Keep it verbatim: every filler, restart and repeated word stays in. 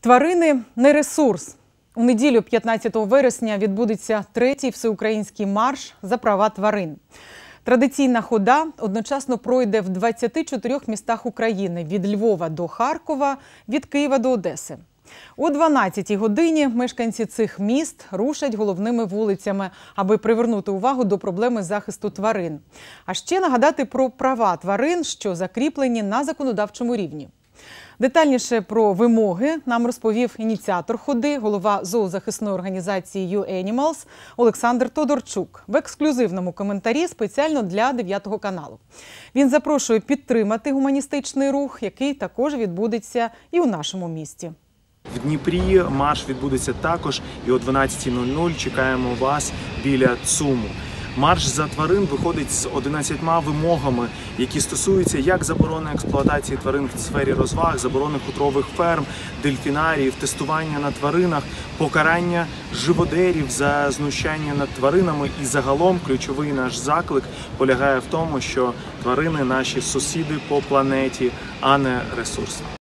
Тварини – не ресурс. У неділю, п'ятнадцятого вересня, відбудеться третій всеукраїнський марш за права тварин. Традиційна хода одночасно пройде в двадцяти чотирьох містах України – від Львова до Харкова, від Києва до Одеси. О дванадцятій годині мешканці цих міст рушать головними вулицями, аби привернути увагу до проблеми захисту тварин. А ще нагадати про права тварин, що закріплені на законодавчому рівні. Детальніше про вимоги нам розповів ініціатор ходи, голова зоозахисної організації ю енімалс Олександр Тодорчук в ексклюзивному коментарі спеціально для дев'ятого каналу. Він запрошує підтримати гуманістичний рух, який також відбудеться і у нашому місті. В Дніпрі марш відбудеться також, і о дванадцятій нуль нуль чекаємо вас біля ЦУМу. Марш за тварин виходить з одинадцятьма вимогами, які стосуються як заборони експлуатації тварин в сфері розваг, заборони хутрових ферм, дельфінаріїв, тестування на тваринах, покарання живодерів за знущання над тваринами. І загалом ключовий наш заклик полягає в тому, що тварини – наші сусіди по планеті, а не ресурс.